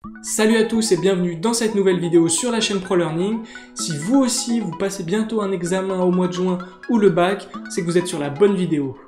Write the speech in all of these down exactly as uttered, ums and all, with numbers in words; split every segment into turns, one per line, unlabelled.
Salut à tous et bienvenue dans cette nouvelle vidéo sur la chaîne ProLearning. Si vous aussi vous passez bientôt un examen au mois de juin ou le bac, c'est que vous êtes sur la bonne vidéo.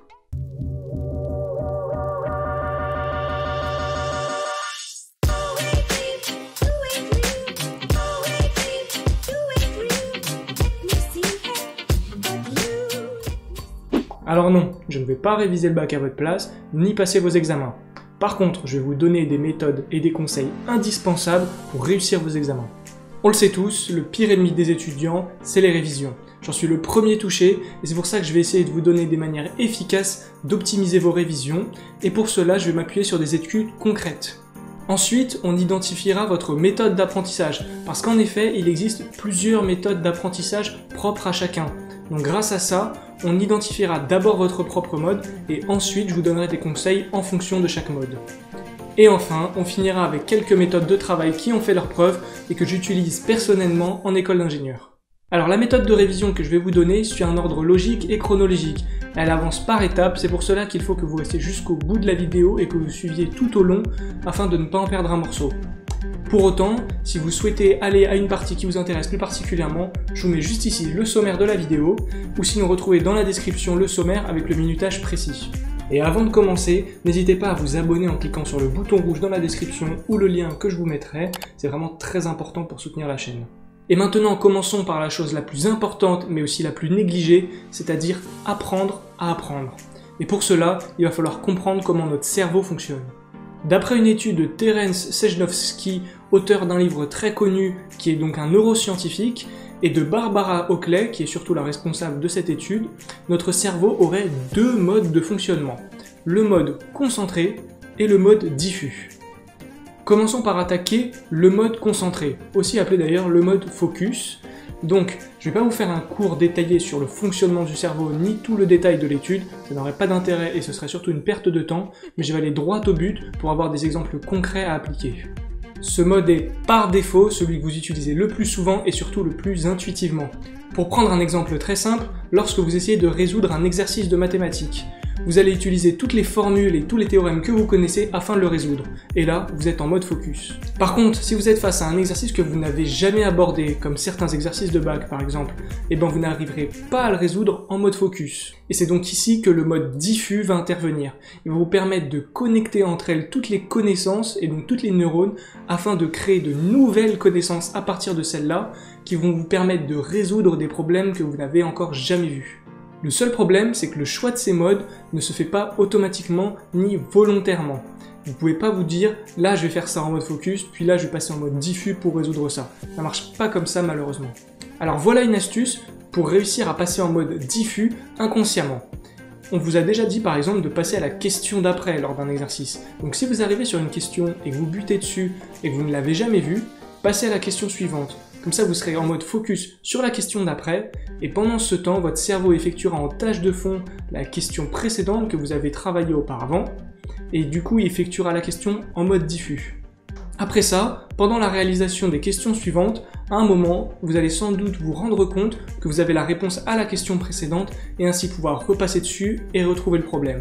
Alors non, je ne vais pas réviser le bac à votre place, ni passer vos examens. Par contre, je vais vous donner des méthodes et des conseils indispensables pour réussir vos examens. On le sait tous, le pire ennemi des étudiants, c'est les révisions. J'en suis le premier touché, et c'est pour ça que je vais essayer de vous donner des manières efficaces d'optimiser vos révisions, et pour cela, je vais m'appuyer sur des études concrètes. Ensuite, on identifiera votre méthode d'apprentissage, parce qu'en effet, il existe plusieurs méthodes d'apprentissage propres à chacun. Donc grâce à ça, on identifiera d'abord votre propre mode et ensuite je vous donnerai des conseils en fonction de chaque mode. Et enfin, on finira avec quelques méthodes de travail qui ont fait leurs preuves et que j'utilise personnellement en école d'ingénieur. Alors la méthode de révision que je vais vous donner suit un ordre logique et chronologique. Elle avance par étapes, c'est pour cela qu'il faut que vous restiez jusqu'au bout de la vidéo et que vous suiviez tout au long afin de ne pas en perdre un morceau. Pour autant, si vous souhaitez aller à une partie qui vous intéresse plus particulièrement, je vous mets juste ici le sommaire de la vidéo, ou sinon retrouvez dans la description le sommaire avec le minutage précis. Et avant de commencer, n'hésitez pas à vous abonner en cliquant sur le bouton rouge dans la description ou le lien que je vous mettrai, c'est vraiment très important pour soutenir la chaîne. Et maintenant, commençons par la chose la plus importante, mais aussi la plus négligée, c'est-à-dire apprendre à apprendre. Et pour cela, il va falloir comprendre comment notre cerveau fonctionne. D'après une étude de Terence Sejnowski, auteur d'un livre très connu qui est donc un neuroscientifique, et de Barbara Oakley, qui est surtout la responsable de cette étude, notre cerveau aurait deux modes de fonctionnement, le mode concentré et le mode diffus. Commençons par attaquer le mode concentré, aussi appelé d'ailleurs le mode focus. Donc, je ne vais pas vous faire un cours détaillé sur le fonctionnement du cerveau ni tout le détail de l'étude, ça n'aurait pas d'intérêt et ce serait surtout une perte de temps, mais je vais aller droit au but pour avoir des exemples concrets à appliquer. Ce mode est par défaut celui que vous utilisez le plus souvent et surtout le plus intuitivement. Pour prendre un exemple très simple, lorsque vous essayez de résoudre un exercice de mathématiques, vous allez utiliser toutes les formules et tous les théorèmes que vous connaissez afin de le résoudre. Et là, vous êtes en mode focus. Par contre, si vous êtes face à un exercice que vous n'avez jamais abordé, comme certains exercices de bac par exemple, eh ben vous n'arriverez pas à le résoudre en mode focus. Et c'est donc ici que le mode diffus va intervenir. Il va vous permettre de connecter entre elles toutes les connaissances et donc toutes les neurones afin de créer de nouvelles connaissances à partir de celles-là qui vont vous permettre de résoudre des problèmes que vous n'avez encore jamais vus. Le seul problème, c'est que le choix de ces modes ne se fait pas automatiquement ni volontairement. Vous pouvez pas vous dire, là je vais faire ça en mode focus, puis là je vais passer en mode diffus pour résoudre ça. Ça marche pas comme ça malheureusement. Alors voilà une astuce pour réussir à passer en mode diffus inconsciemment. On vous a déjà dit par exemple de passer à la question d'après lors d'un exercice. Donc si vous arrivez sur une question et que vous butez dessus et que vous ne l'avez jamais vue, passez à la question suivante. Comme ça, vous serez en mode focus sur la question d'après, et pendant ce temps, votre cerveau effectuera en tâche de fond la question précédente que vous avez travaillée auparavant, et du coup, il effectuera la question en mode diffus. Après ça, pendant la réalisation des questions suivantes, à un moment, vous allez sans doute vous rendre compte que vous avez la réponse à la question précédente, et ainsi pouvoir repasser dessus et retrouver le problème.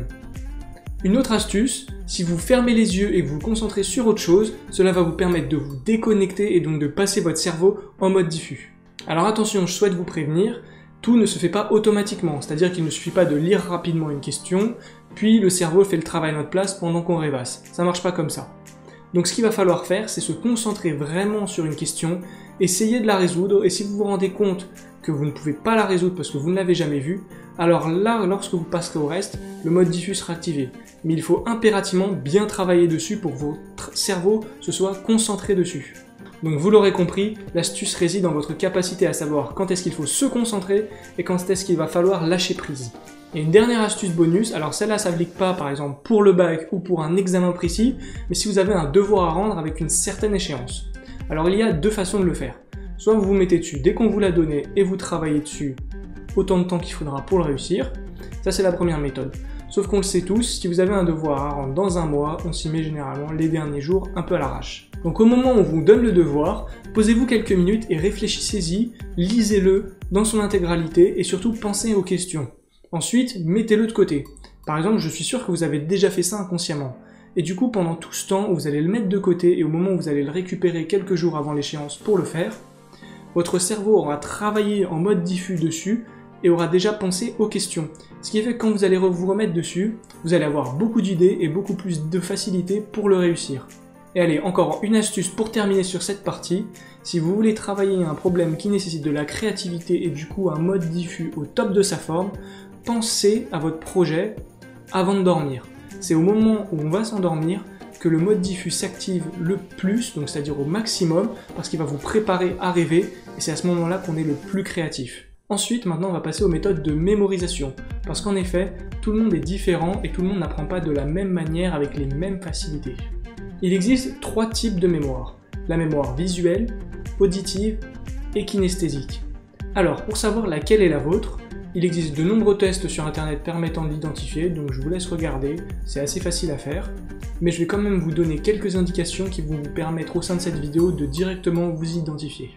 Une autre astuce, si vous fermez les yeux et que vous vous concentrez sur autre chose, cela va vous permettre de vous déconnecter et donc de passer votre cerveau en mode diffus. Alors attention, je souhaite vous prévenir, tout ne se fait pas automatiquement, c'est-à-dire qu'il ne suffit pas de lire rapidement une question, puis le cerveau fait le travail à notre place pendant qu'on rêvasse. Ça marche pas comme ça. Donc ce qu'il va falloir faire, c'est se concentrer vraiment sur une question, essayer de la résoudre, et si vous vous rendez compte que vous ne pouvez pas la résoudre parce que vous ne l'avez jamais vue, alors là, lorsque vous passerez au reste, le mode diffus sera activé. Mais il faut impérativement bien travailler dessus pour que votre cerveau se soit concentré dessus. Donc vous l'aurez compris, l'astuce réside dans votre capacité à savoir quand est-ce qu'il faut se concentrer et quand est-ce qu'il va falloir lâcher prise. Et une dernière astuce bonus, alors celle-là ça ne s'applique pas par exemple pour le bac ou pour un examen précis, mais si vous avez un devoir à rendre avec une certaine échéance. Alors il y a deux façons de le faire. Soit vous vous mettez dessus dès qu'on vous l'a donné et vous travaillez dessus autant de temps qu'il faudra pour le réussir. Ça c'est la première méthode. Sauf qu'on le sait tous, si vous avez un devoir à rendre dans un mois, on s'y met généralement les derniers jours un peu à l'arrache. Donc au moment où on vous donne le devoir, posez-vous quelques minutes et réfléchissez-y, lisez-le dans son intégralité et surtout pensez aux questions. Ensuite, mettez-le de côté. Par exemple, je suis sûr que vous avez déjà fait ça inconsciemment. Et du coup, pendant tout ce temps où vous allez le mettre de côté et au moment où vous allez le récupérer quelques jours avant l'échéance pour le faire, votre cerveau aura travaillé en mode diffus dessus et aura déjà pensé aux questions. Ce qui fait que quand vous allez vous remettre dessus, vous allez avoir beaucoup d'idées et beaucoup plus de facilité pour le réussir. Et allez, encore une astuce pour terminer sur cette partie. Si vous voulez travailler un problème qui nécessite de la créativité et du coup un mode diffus au top de sa forme, pensez à votre projet avant de dormir. C'est au moment où on va s'endormir que le mode diffus s'active le plus, donc c'est-à-dire au maximum, parce qu'il va vous préparer à rêver, et c'est à ce moment-là qu'on est le plus créatif. Ensuite, maintenant, on va passer aux méthodes de mémorisation, parce qu'en effet, tout le monde est différent et tout le monde n'apprend pas de la même manière avec les mêmes facilités. Il existe trois types de mémoire, la mémoire visuelle, auditive et kinesthésique. Alors, pour savoir laquelle est la vôtre, il existe de nombreux tests sur internet permettant de l'identifier, donc je vous laisse regarder, c'est assez facile à faire, mais je vais quand même vous donner quelques indications qui vont vous permettre au sein de cette vidéo de directement vous identifier.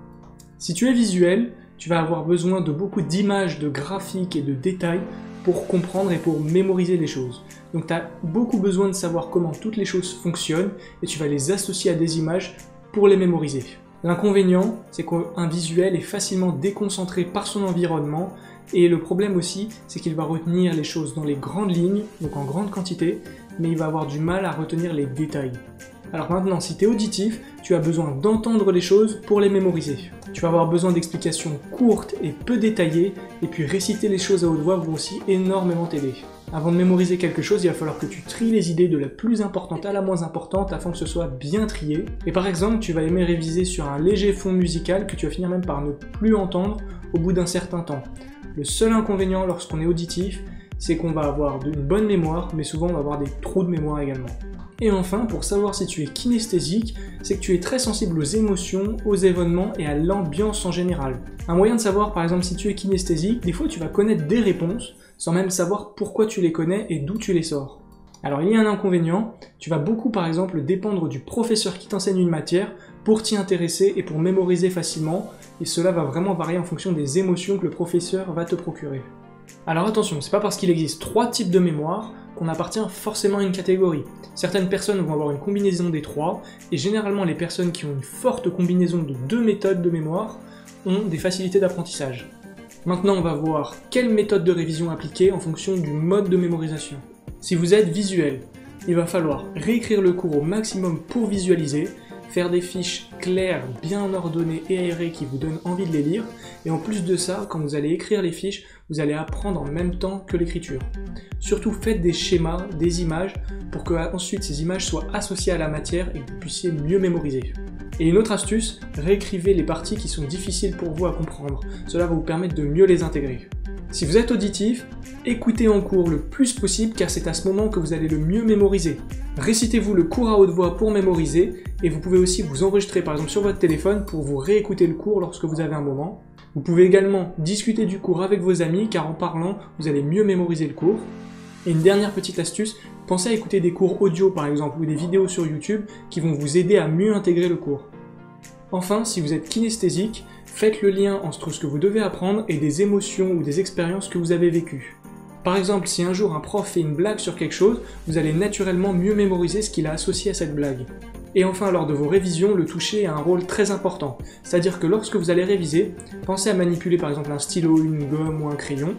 Si tu es visuel, tu vas avoir besoin de beaucoup d'images, de graphiques et de détails pour comprendre et pour mémoriser les choses. Donc tu as beaucoup besoin de savoir comment toutes les choses fonctionnent et tu vas les associer à des images pour les mémoriser. L'inconvénient, c'est qu'un visuel est facilement déconcentré par son environnement et le problème aussi, c'est qu'il va retenir les choses dans les grandes lignes, donc en grande quantité, mais il va avoir du mal à retenir les détails. Alors maintenant, si tu es auditif, tu as besoin d'entendre les choses pour les mémoriser. Tu vas avoir besoin d'explications courtes et peu détaillées, et puis réciter les choses à haute voix vont aussi énormément t'aider. Avant de mémoriser quelque chose, il va falloir que tu tries les idées de la plus importante à la moins importante afin que ce soit bien trié. Et par exemple, tu vas aimer réviser sur un léger fond musical que tu vas finir même par ne plus entendre au bout d'un certain temps. Le seul inconvénient lorsqu'on est auditif, c'est qu'on va avoir une bonne mémoire, mais souvent on va avoir des trous de mémoire également. Et enfin, pour savoir si tu es kinesthésique, c'est que tu es très sensible aux émotions, aux événements et à l'ambiance en général. Un moyen de savoir par exemple si tu es kinesthésique, des fois tu vas connaître des réponses, sans même savoir pourquoi tu les connais et d'où tu les sors. Alors il y a un inconvénient, tu vas beaucoup par exemple dépendre du professeur qui t'enseigne une matière pour t'y intéresser et pour mémoriser facilement, et cela va vraiment varier en fonction des émotions que le professeur va te procurer. Alors attention, c'est pas parce qu'il existe trois types de mémoire qu'on appartient forcément à une catégorie. Certaines personnes vont avoir une combinaison des trois, et généralement les personnes qui ont une forte combinaison de deux méthodes de mémoire ont des facilités d'apprentissage. Maintenant on va voir quelle méthode de révision appliquer en fonction du mode de mémorisation. Si vous êtes visuel, il va falloir réécrire le cours au maximum pour visualiser, faire des fiches claires, bien ordonnées et aérées qui vous donnent envie de les lire, et en plus de ça, quand vous allez écrire les fiches, vous allez apprendre en même temps que l'écriture. Surtout faites des schémas, des images, pour que ensuite ces images soient associées à la matière et que vous puissiez mieux mémoriser. Et une autre astuce, réécrivez les parties qui sont difficiles pour vous à comprendre, cela va vous permettre de mieux les intégrer. Si vous êtes auditif, écoutez en cours le plus possible car c'est à ce moment que vous allez le mieux mémoriser. Récitez-vous le cours à haute voix pour mémoriser et vous pouvez aussi vous enregistrer par exemple sur votre téléphone pour vous réécouter le cours lorsque vous avez un moment. Vous pouvez également discuter du cours avec vos amis car en parlant, vous allez mieux mémoriser le cours. Et une dernière petite astuce, pensez à écouter des cours audio par exemple ou des vidéos sur YouTube qui vont vous aider à mieux intégrer le cours. Enfin, si vous êtes kinesthésique, faites le lien entre ce que vous devez apprendre et des émotions ou des expériences que vous avez vécues. Par exemple, si un jour un prof fait une blague sur quelque chose, vous allez naturellement mieux mémoriser ce qu'il a associé à cette blague. Et enfin, lors de vos révisions, le toucher a un rôle très important. C'est-à-dire que lorsque vous allez réviser, pensez à manipuler par exemple un stylo, une gomme ou un crayon,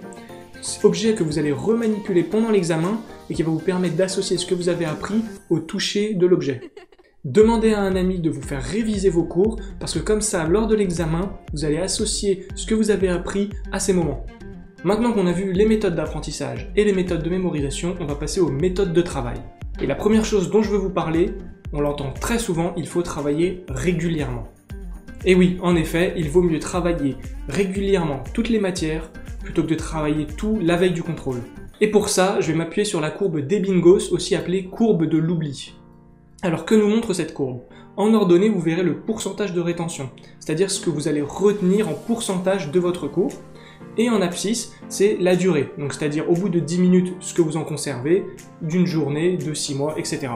objet que vous allez remanipuler pendant l'examen et qui va vous permettre d'associer ce que vous avez appris au toucher de l'objet. Demandez à un ami de vous faire réviser vos cours, parce que comme ça, lors de l'examen, vous allez associer ce que vous avez appris à ces moments. Maintenant qu'on a vu les méthodes d'apprentissage et les méthodes de mémorisation, on va passer aux méthodes de travail. Et la première chose dont je veux vous parler, on l'entend très souvent, il faut travailler régulièrement. Et oui, en effet, il vaut mieux travailler régulièrement toutes les matières, plutôt que de travailler tout la veille du contrôle. Et pour ça, je vais m'appuyer sur la courbe d'Ebbinghaus, aussi appelée courbe de l'oubli. Alors que nous montre cette courbe? En ordonnée, vous verrez le pourcentage de rétention, c'est-à-dire ce que vous allez retenir en pourcentage de votre cours. Et en abscisse, c'est la durée, donc c'est-à-dire au bout de dix minutes ce que vous en conservez, d'une journée, de six mois, et cetera.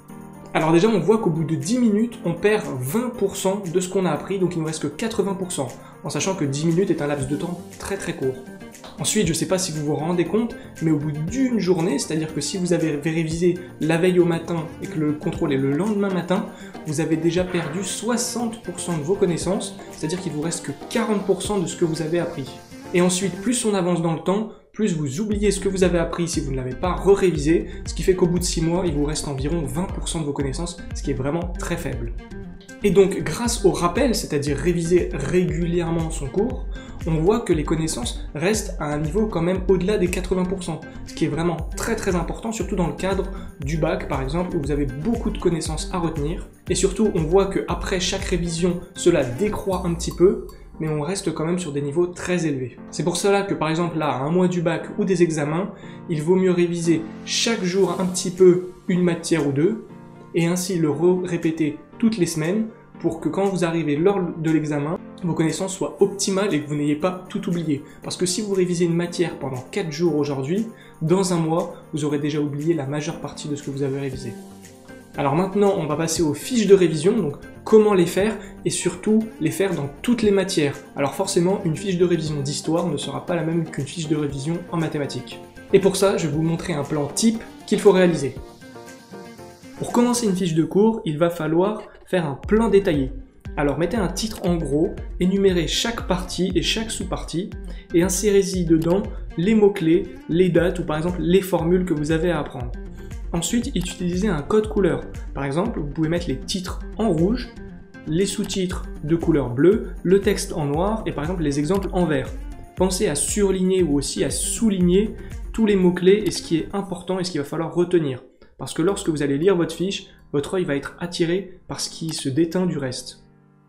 Alors déjà, on voit qu'au bout de dix minutes, on perd vingt pour cent de ce qu'on a appris, donc il ne nous reste que quatre-vingts pour cent, en sachant que dix minutes est un laps de temps très très court. Ensuite, je ne sais pas si vous vous rendez compte, mais au bout d'une journée, c'est-à-dire que si vous avez révisé la veille au matin et que le contrôle est le lendemain matin, vous avez déjà perdu soixante pour cent de vos connaissances, c'est-à-dire qu'il vous reste que quarante pour cent de ce que vous avez appris. Et ensuite, plus on avance dans le temps, plus vous oubliez ce que vous avez appris si vous ne l'avez pas re-révisé, ce qui fait qu'au bout de six mois, il vous reste environ vingt pour cent de vos connaissances, ce qui est vraiment très faible. Et donc, grâce au rappel, c'est-à-dire réviser régulièrement son cours, on voit que les connaissances restent à un niveau quand même au-delà des quatre-vingts pour cent, ce qui est vraiment très très important, surtout dans le cadre du bac par exemple, où vous avez beaucoup de connaissances à retenir. Et surtout, on voit qu'après chaque révision, cela décroît un petit peu, mais on reste quand même sur des niveaux très élevés. C'est pour cela que par exemple là, à un mois du bac ou des examens, il vaut mieux réviser chaque jour un petit peu une matière ou deux, et ainsi le répéter toutes les semaines, pour que quand vous arrivez lors de l'examen, vos connaissances soient optimales et que vous n'ayez pas tout oublié. Parce que si vous révisez une matière pendant quatre jours aujourd'hui, dans un mois, vous aurez déjà oublié la majeure partie de ce que vous avez révisé. Alors maintenant, on va passer aux fiches de révision, donc comment les faire, et surtout les faire dans toutes les matières. Alors forcément, une fiche de révision d'histoire ne sera pas la même qu'une fiche de révision en mathématiques. Et pour ça, je vais vous montrer un plan type qu'il faut réaliser. Pour commencer une fiche de cours, il va falloir faire un plan détaillé. Alors mettez un titre en gros, énumérez chaque partie et chaque sous-partie, et insérez-y dedans les mots-clés, les dates ou par exemple les formules que vous avez à apprendre. Ensuite, utilisez un code couleur. Par exemple, vous pouvez mettre les titres en rouge, les sous-titres de couleur bleue, le texte en noir et par exemple les exemples en vert. Pensez à surligner ou aussi à souligner tous les mots-clés et ce qui est important et ce qu'il va falloir retenir. Parce que lorsque vous allez lire votre fiche, votre œil va être attiré par ce qui se déteint du reste.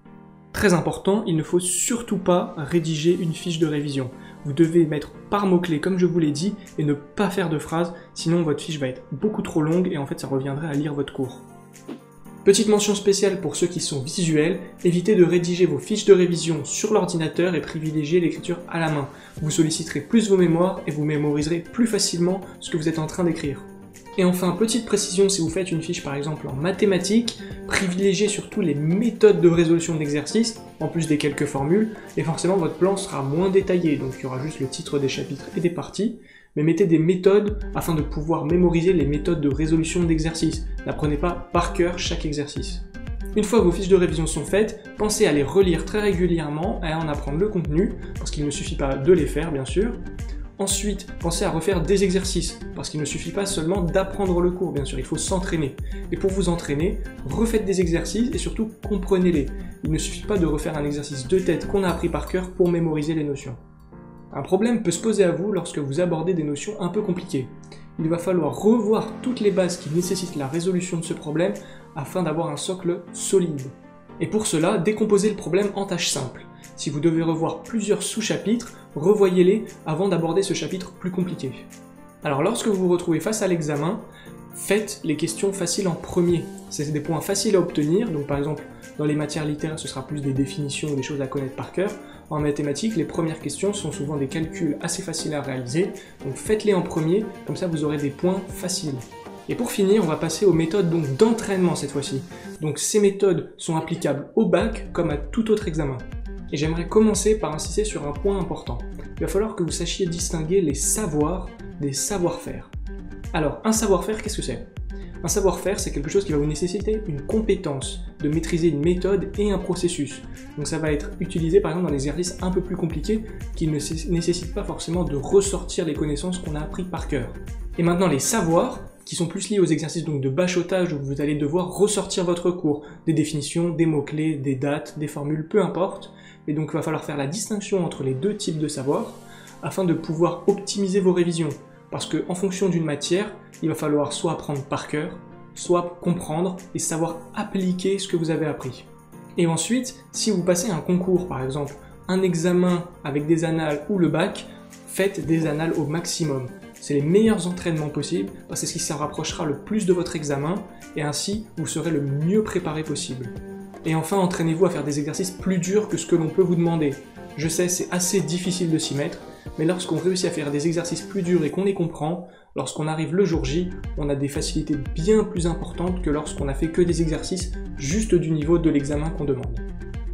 Très important, il ne faut surtout pas rédiger une fiche de révision. Vous devez mettre par mots-clés comme je vous l'ai dit et ne pas faire de phrases, sinon votre fiche va être beaucoup trop longue et en fait ça reviendrait à lire votre cours. Petite mention spéciale pour ceux qui sont visuels, évitez de rédiger vos fiches de révision sur l'ordinateur et privilégiez l'écriture à la main. Vous solliciterez plus vos mémoires et vous mémoriserez plus facilement ce que vous êtes en train d'écrire. Et enfin, petite précision, si vous faites une fiche par exemple en mathématiques, privilégiez surtout les méthodes de résolution d'exercices, en plus des quelques formules, et forcément votre plan sera moins détaillé, donc il y aura juste le titre des chapitres et des parties, mais mettez des méthodes afin de pouvoir mémoriser les méthodes de résolution d'exercices. N'apprenez pas par cœur chaque exercice. Une fois que vos fiches de révision sont faites, pensez à les relire très régulièrement et à en apprendre le contenu, parce qu'il ne suffit pas de les faire bien sûr. Ensuite, pensez à refaire des exercices, parce qu'il ne suffit pas seulement d'apprendre le cours, bien sûr, il faut s'entraîner. Et pour vous entraîner, refaites des exercices et surtout comprenez-les. Il ne suffit pas de refaire un exercice de tête qu'on a appris par cœur pour mémoriser les notions. Un problème peut se poser à vous lorsque vous abordez des notions un peu compliquées. Il va falloir revoir toutes les bases qui nécessitent la résolution de ce problème afin d'avoir un socle solide. Et pour cela, décomposez le problème en tâches simples. Si vous devez revoir plusieurs sous-chapitres, revoyez-les avant d'aborder ce chapitre plus compliqué. Alors lorsque vous vous retrouvez face à l'examen, faites les questions faciles en premier. C'est des points faciles à obtenir, donc par exemple dans les matières littéraires ce sera plus des définitions ou des choses à connaître par cœur. En mathématiques, les premières questions sont souvent des calculs assez faciles à réaliser, donc faites-les en premier, comme ça vous aurez des points faciles. Et pour finir, on va passer aux méthodes donc d'entraînement cette fois-ci. Donc ces méthodes sont applicables au bac comme à tout autre examen. Et j'aimerais commencer par insister sur un point important. Il va falloir que vous sachiez distinguer les savoirs des savoir-faire. Alors, un savoir-faire, qu'est-ce que c'est? Un savoir-faire, c'est quelque chose qui va vous nécessiter une compétence, de maîtriser une méthode et un processus. Donc ça va être utilisé par exemple dans des exercices un peu plus compliqués qui ne nécessitent pas forcément de ressortir les connaissances qu'on a appris par cœur. Et maintenant les savoirs, qui sont plus liés aux exercices donc de bachotage où vous allez devoir ressortir votre cours, des définitions, des mots-clés, des dates, des formules, peu importe. Et donc il va falloir faire la distinction entre les deux types de savoirs afin de pouvoir optimiser vos révisions. Parce qu'en fonction d'une matière, il va falloir soit apprendre par cœur, soit comprendre et savoir appliquer ce que vous avez appris. Et ensuite, si vous passez un concours, par exemple un examen avec des annales ou le bac, faites des annales au maximum. C'est les meilleurs entraînements possibles parce que c'est ce qui se rapprochera le plus de votre examen et ainsi vous serez le mieux préparé possible. Et enfin, entraînez-vous à faire des exercices plus durs que ce que l'on peut vous demander. Je sais, c'est assez difficile de s'y mettre, mais lorsqu'on réussit à faire des exercices plus durs et qu'on les comprend, lorsqu'on arrive le jour J, on a des facilités bien plus importantes que lorsqu'on a fait que des exercices juste du niveau de l'examen qu'on demande.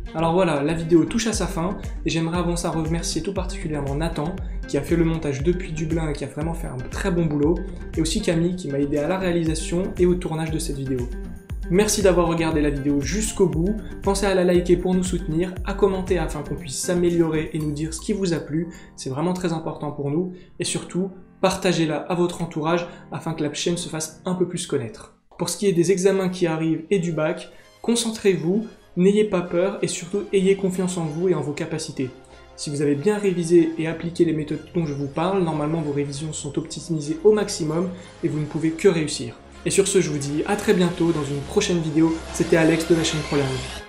Alors voilà, la vidéo touche à sa fin et j'aimerais avant ça remercier tout particulièrement Nathan qui a fait le montage depuis Dublin et qui a vraiment fait un très bon boulot, et aussi Camille qui m'a aidé à la réalisation et au tournage de cette vidéo. Merci d'avoir regardé la vidéo jusqu'au bout, pensez à la liker pour nous soutenir, à commenter afin qu'on puisse s'améliorer et nous dire ce qui vous a plu, c'est vraiment très important pour nous, et surtout, partagez-la à votre entourage afin que la chaîne se fasse un peu plus connaître. Pour ce qui est des examens qui arrivent et du bac, concentrez-vous, n'ayez pas peur et surtout ayez confiance en vous et en vos capacités. Si vous avez bien révisé et appliqué les méthodes dont je vous parle, normalement vos révisions sont optimisées au maximum et vous ne pouvez que réussir. Et sur ce, je vous dis à très bientôt dans une prochaine vidéo. C'était Alex de la chaîne ProLearning.